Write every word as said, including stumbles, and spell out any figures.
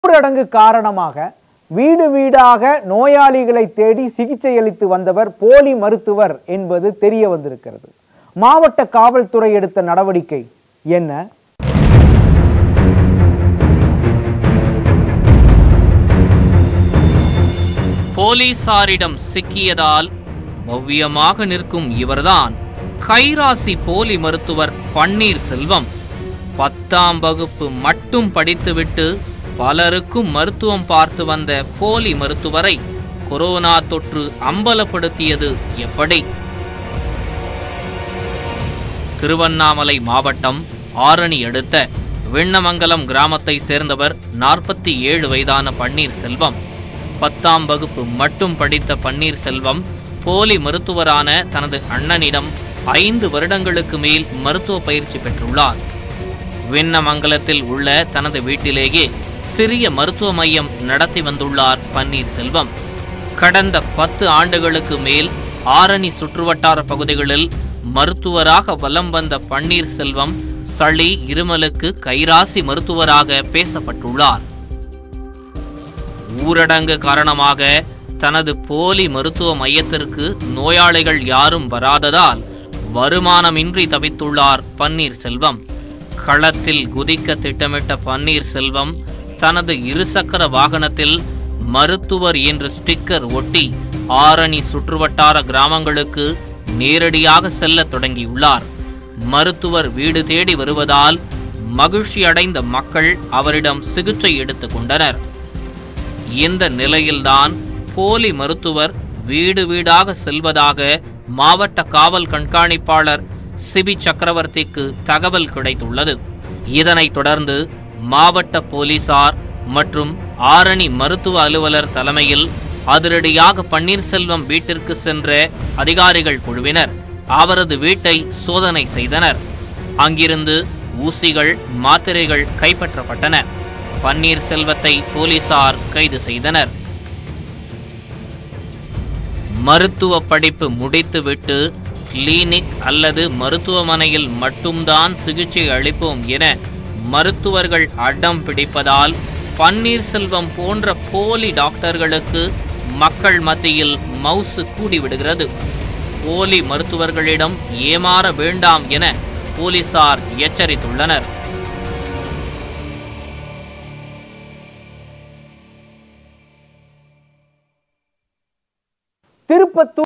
ஊரடங்கு காரணமாக வீடு வீடாக நோயாளிகளை தேடி சிகிச்சை அளித்து வந்தவர் போலி மருத்துவர் என்பது தெரிய வந்திருக்கிறது. மாவட்ட காவல்துறை எடுத்த நடவடிக்கை என்ன? போலீசாரிடம் சிக்கியதால் பவ்யமாக நிற்கும் இவர்தான் கைராசி போலி மருத்துவர் பன்னீர் செல்வம். பத்தாம் வகுப்பு மட்டும் படித்துவிட்டு பலருக்கும் மருத்துவம் பார்த்து வந்த போலி மருத்துவரை கொரோனா தொற்று அம்பலப்படுத்தியது எப்படி? திருவண்ணாமலை மாவட்டம் ஆரணி அடுத்த விண்ணமங்கலம் கிராமத்தை சேர்ந்தவர் நாற்பத்தி ஏழு வயதான பன்னீர் செல்வம். பத்தாம் வகுப்பு மட்டும் படித்த பன்னீர் செல்வம் போலி மருத்துவரான தனது அண்ணனிடம் ஐந்து வருடங்களுக்கு மேல் மருத்துவ பயிற்சி பெற்றுள்ளார். விண்ணமங்கலத்தில் உள்ள தனது வீட்டிலேயே சிறிய மருத்துவ மையம் நடத்தி வந்துள்ளார் பன்னீர் செல்வம். கடந்த பத்து ஆண்டுகளுக்கு மேல் ஆரணி சுற்றுவட்டார பகுதிகளில் மருத்துவராக வலம் வந்த பன்னீர் செல்வம் சளி இருமலுக்கு கைராசி மருத்துவராக பேசப்பட்டுள்ளார். ஊரடங்கு காரணமாக தனது போலி மருத்துவ மையத்திற்கு நோயாளிகள் யாரும் வராததால் வருமானமின்றி தவித்துள்ளார் பன்னீர் செல்வம். களத்தில் குதிக்க திட்டமிட்ட பன்னீர் செல்வம் தனது இருசக்கர வாகனத்தில் மருத்துவர் என்ற ஸ்டிக்கர் ஒட்டி ஆரணி சுற்றுவட்டார கிராமங்களுக்கு நேரடியாக செல்ல தொடங்கியுள்ளார். மருத்துவர் வீடு தேடி வருவதால் மகிழ்ச்சி அடைந்த மக்கள் அவரிடம் சிகிச்சை எடுத்துக் கொண்டனர். இந்த நிலையில்தான் போலி மருத்துவர் வீடு வீடாக செல்வதாக மாவட்ட காவல் கண்காணிப்பாளர் சிபி சக்கரவர்த்திக்கு தகவல் கிடைத்துள்ளது. இதனைத் தொடர்ந்து மாவட்ட போலீசார் மற்றும் ஆரணி மருத்துவ அலுவலர் தலைமையில் அதிரடியாக பன்னீர்செல்வம் வீட்டிற்கு சென்ற அதிகாரிகள் குழுவினர் அவரது வீட்டை சோதனை செய்தனர். அங்கிருந்து ஊசிகள், மாத்திரைகள் கைப்பற்றப்பட்டன. பன்னீர்செல்வத்தை போலீசார் கைது செய்தனர். மருத்துவ படிப்பு முடித்துவிட்டு கிளினிக் அல்லது மருத்துவமனையில் மட்டும்தான் சிகிச்சை அளிப்போம் என மருத்துவர்கள் அடம் பிடிப்பதால் பன்னீர்செல்வம் போன்ற போலி டாக்டர்களுக்கு மக்கள் மத்தியில் மவுசு கூடிவிடுகிறது. போலி மருத்துவர்களிடம் ஏமாற வேண்டாம் என போலீசார் எச்சரித்துள்ளனர். திருப்பத்தூர்